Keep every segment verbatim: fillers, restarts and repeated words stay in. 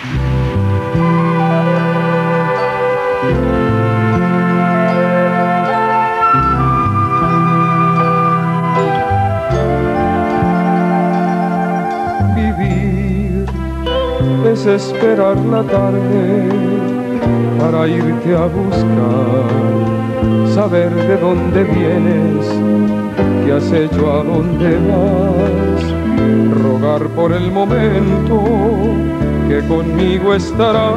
Es esperar la tarde para irte a buscar, saber de dónde vienes, qué has hecho, a dónde vas, rogar por el momento que conmigo estarás,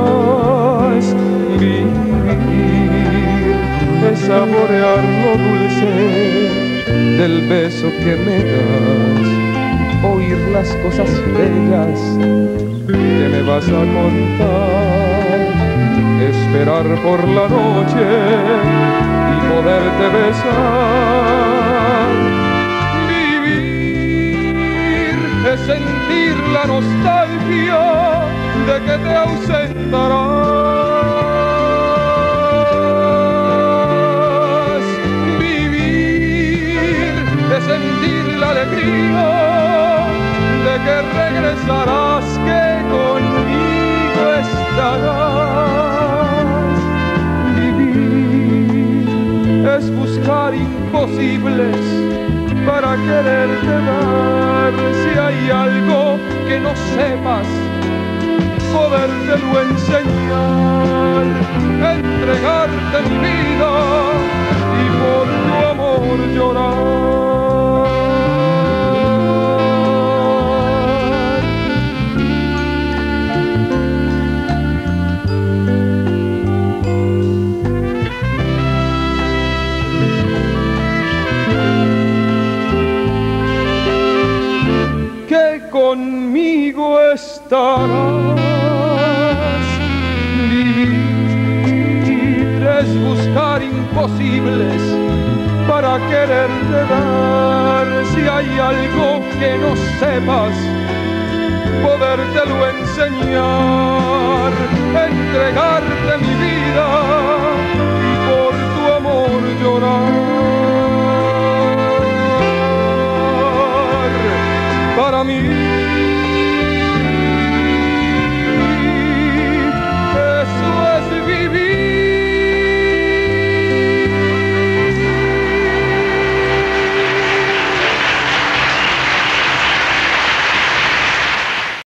vivir, es saborear lo dulce del beso que me das, oír las cosas bellas que me vas a contar, esperar por la noche y poderte besar. Vivir es sentir la nostalgia de que te ausentarás. Vivir es sentir la alegría de que regresarás, que conmigo estarás. Vivir es buscar imposibles para quererte dar. Si hay algo que no sepas, podértelo enseñar, entregarte mi vida y por tu amor llorar. Conmigo estarás. Vivir es buscar imposibles para quererte dar. Si hay algo que no sepas, podértelo enseñar, entregarte mi vida